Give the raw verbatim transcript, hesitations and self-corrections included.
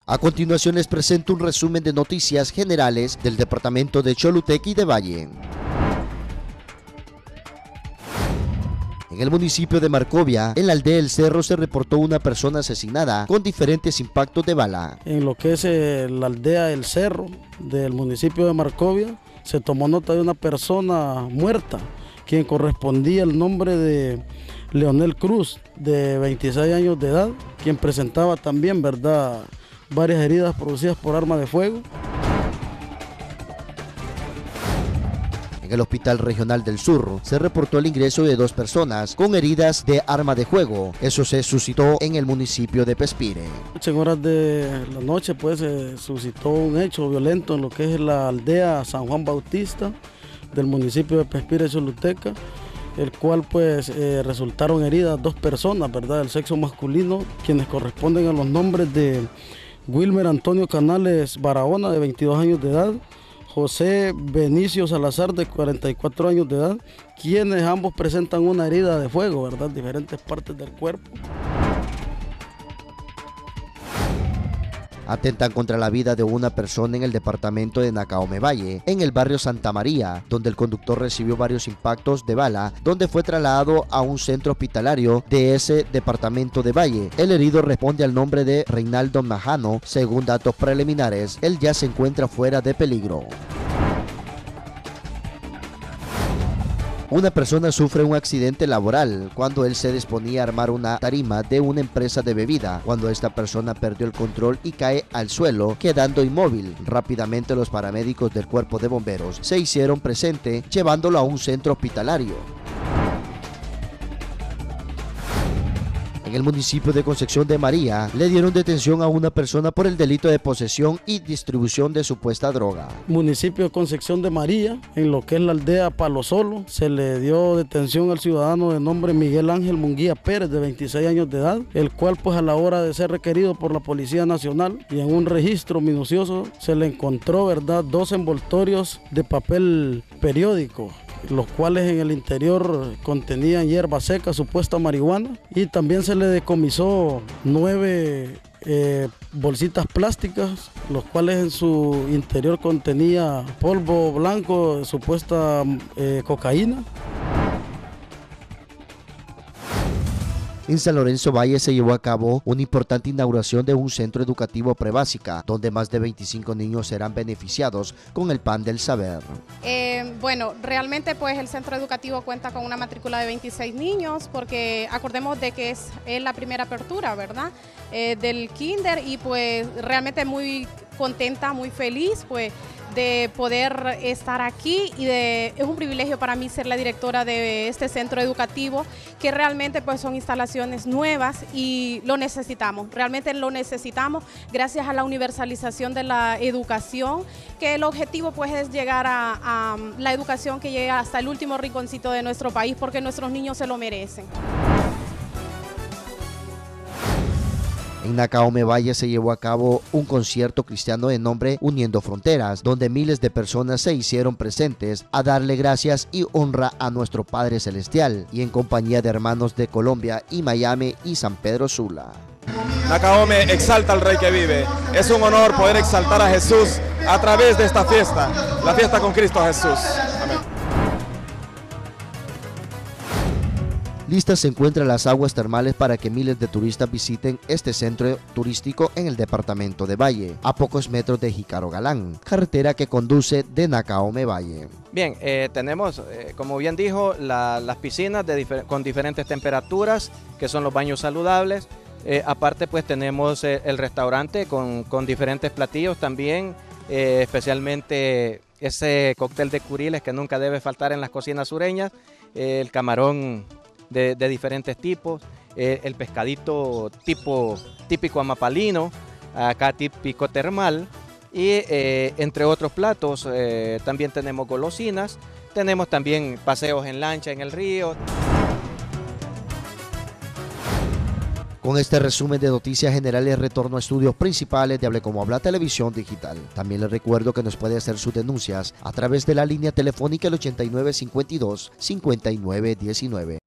A continuación les presento un resumen de noticias generales del departamento de Choluteca y de Valle. En el municipio de Marcovia, en la aldea El Cerro, se reportó una persona asesinada con diferentes impactos de bala. En lo que es eh, la aldea El Cerro del municipio de Marcovia, se tomó nota de una persona muerta, quien correspondía al nombre de Leonel Cruz, de veintiséis años de edad, quien presentaba también, ¿verdad?, varias heridas producidas por arma de fuego. En el Hospital Regional del Sur se reportó el ingreso de dos personas con heridas de arma de fuego. Eso se suscitó en el municipio de Pespire. En horas de la noche pues se suscitó un hecho violento en lo que es la aldea San Juan Bautista del municipio de Pespire, Choluteca, el cual pues eh, resultaron heridas dos personas, ¿verdad?, del sexo masculino, quienes corresponden a los nombres de Wilmer Antonio Canales Barahona, de veintidós años de edad, José Benicio Salazar, de cuarenta y cuatro años de edad, quienes ambos presentan una herida de fuego, ¿verdad?, en diferentes partes del cuerpo. Atentan contra la vida de una persona en el departamento de Nacaome Valle, en el barrio Santa María, donde el conductor recibió varios impactos de bala, donde fue trasladado a un centro hospitalario de ese departamento de Valle. El herido responde al nombre de Reinaldo Majano. Según datos preliminares, él ya se encuentra fuera de peligro. Una persona sufre un accidente laboral cuando él se disponía a armar una tarima de una empresa de bebida, cuando esta persona perdió el control y cae al suelo, quedando inmóvil. Rápidamente los paramédicos del cuerpo de bomberos se hicieron presente, llevándolo a un centro hospitalario. En el municipio de Concepción de María, le dieron detención a una persona por el delito de posesión y distribución de supuesta droga. Municipio de Concepción de María, en lo que es la aldea Palo Solo, se le dio detención al ciudadano de nombre Miguel Ángel Munguía Pérez, de veintiséis años de edad, el cual pues a la hora de ser requerido por la Policía Nacional y en un registro minucioso se le encontró, ¿verdad?, dos envoltorios de papel periódico, los cuales en el interior contenían hierba seca, supuesta marihuana, y también se le decomisó nueve eh, bolsitas plásticas, los cuales en su interior contenía polvo blanco, supuesta eh, cocaína. En San Lorenzo Valle se llevó a cabo una importante inauguración de un centro educativo prebásica, donde más de veinticinco niños serán beneficiados con el Pan del Saber. Eh, bueno, realmente pues el centro educativo cuenta con una matrícula de veintiséis niños, porque acordemos de que es, es la primera apertura, ¿verdad?, eh, del kinder, y pues realmente muy contenta, muy feliz pues de poder estar aquí, y de, es un privilegio para mí ser la directora de este centro educativo, que realmente pues son instalaciones nuevas y lo necesitamos, realmente lo necesitamos gracias a la universalización de la educación, que el objetivo pues es llegar a, a la educación que llega hasta el último rinconcito de nuestro país, porque nuestros niños se lo merecen. En Nacaome Valle se llevó a cabo un concierto cristiano de nombre Uniendo Fronteras, donde miles de personas se hicieron presentes a darle gracias y honra a nuestro Padre Celestial, y en compañía de hermanos de Colombia y Miami y San Pedro Sula. Nacaome exalta al Rey que vive. Es un honor poder exaltar a Jesús a través de esta fiesta, la fiesta con Cristo Jesús. Amén. Listas se encuentran las aguas termales para que miles de turistas visiten este centro turístico en el departamento de Valle, a pocos metros de Jícaro Galán, carretera que conduce de Nacaome Valle. Bien, eh, tenemos, eh, como bien dijo, la, las piscinas de difer con diferentes temperaturas, que son los baños saludables. Eh, aparte pues tenemos eh, el restaurante con, con diferentes platillos también, eh, especialmente ese cóctel de curiles que nunca debe faltar en las cocinas sureñas, eh, el camarón De, de diferentes tipos, eh, el pescadito tipo, típico amapalino, acá típico termal, y eh, entre otros platos eh, también tenemos golosinas, tenemos también paseos en lancha en el río. Con este resumen de noticias generales retorno a estudios principales de Hable Como Habla Televisión Digital. También les recuerdo que nos puede hacer sus denuncias a través de la línea telefónica el ochenta y nueve cincuenta y dos cincuenta y nueve diecinueve.